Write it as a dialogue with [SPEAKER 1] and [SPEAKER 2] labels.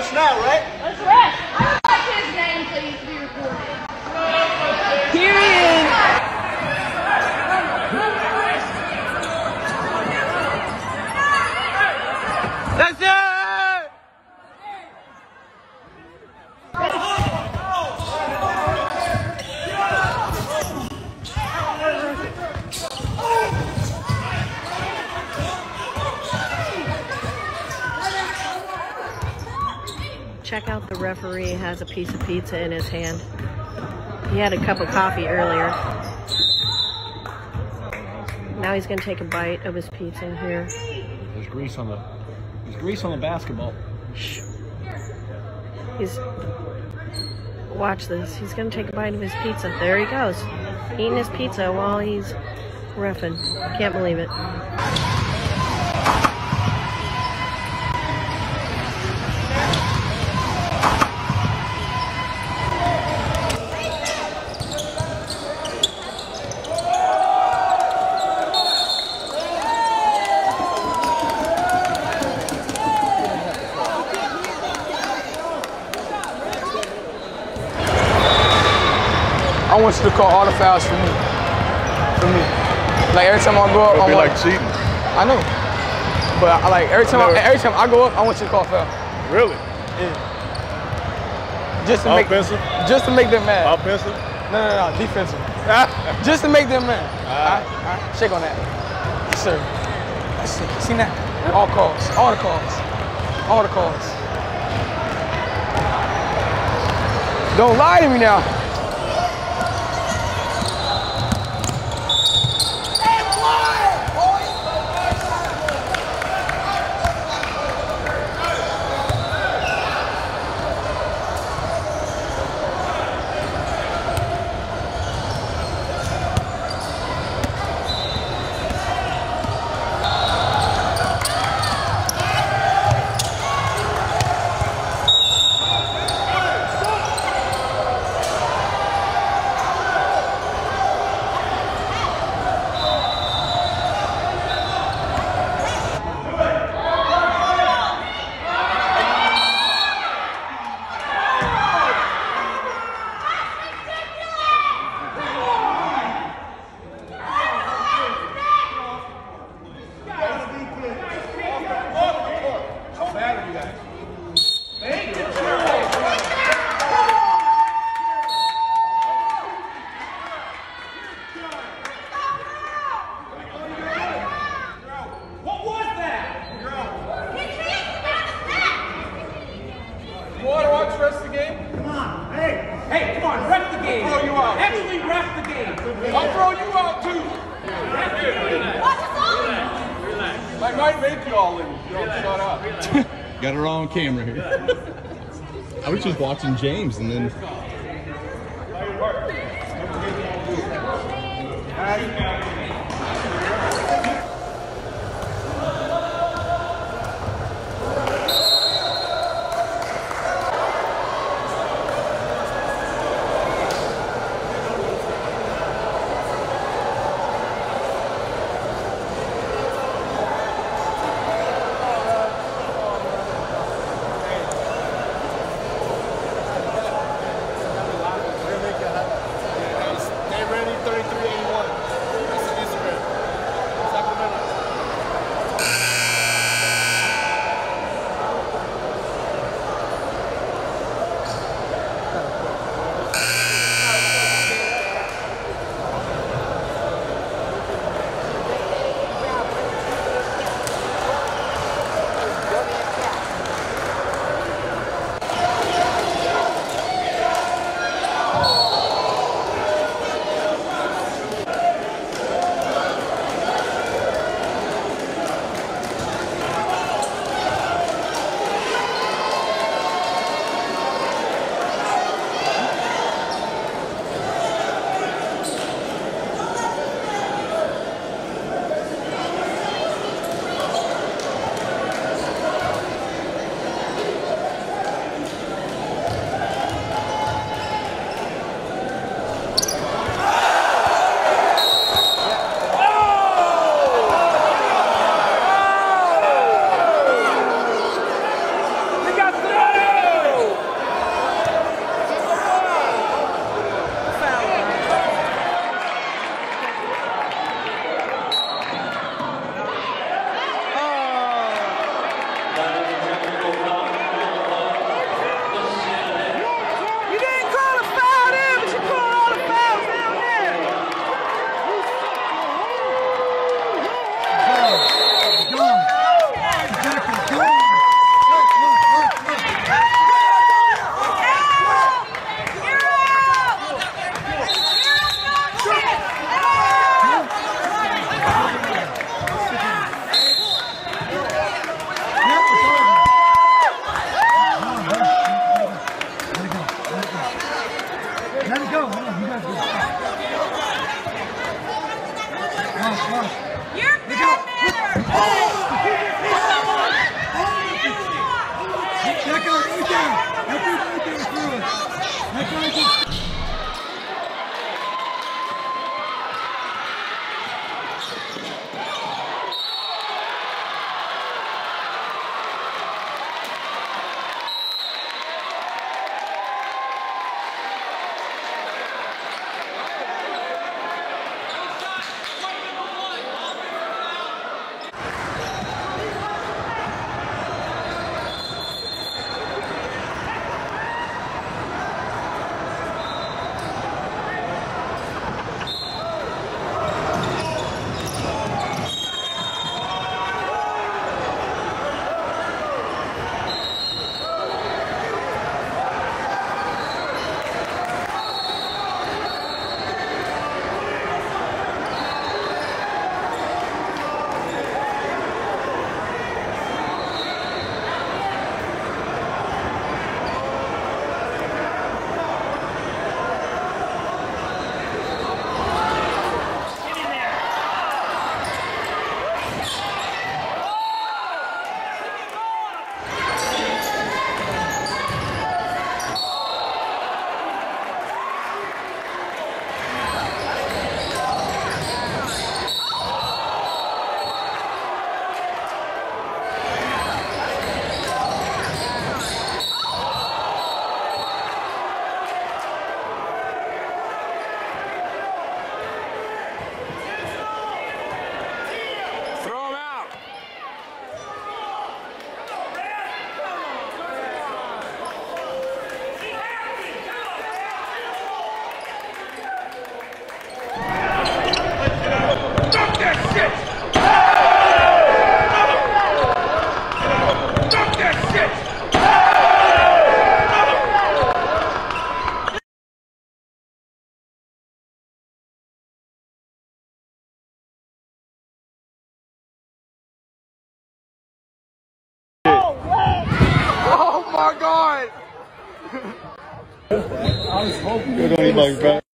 [SPEAKER 1] rush now, right?
[SPEAKER 2] Let's rush. I would like his name, please, to be recorded.
[SPEAKER 3] Period.
[SPEAKER 1] That's it!
[SPEAKER 3] Check out the referee has a piece of pizza in his hand. He had a cup of coffee earlier. Now he's gonna take a bite of his pizza here.
[SPEAKER 4] There's grease on the basketball.
[SPEAKER 3] Shh. Watch this. He's gonna take a bite of his pizza. There he goes. Eating his pizza while he's reffing. Can't believe it.
[SPEAKER 5] I want you to call all the fouls for me. Like every time I go up,
[SPEAKER 4] It'll
[SPEAKER 5] I
[SPEAKER 4] be
[SPEAKER 5] want.
[SPEAKER 4] like cheating.
[SPEAKER 5] I know. But every time I go up, I want you to call foul.
[SPEAKER 4] Really?
[SPEAKER 5] Yeah. Just to make them mad.
[SPEAKER 4] Offensive?
[SPEAKER 5] No, defensive. Just to make them mad. All right. Shake on that. Yes, sir. That's it. See that? All calls. All the calls. All the calls. Don't lie to me now.
[SPEAKER 4] Got her on camera here. I was just watching James and then.
[SPEAKER 1] Stay ready, 33-81. That guy right there. That dude right there threw it. That guy just...
[SPEAKER 5] Oh my God!
[SPEAKER 4] I was hoping. Good on you, back.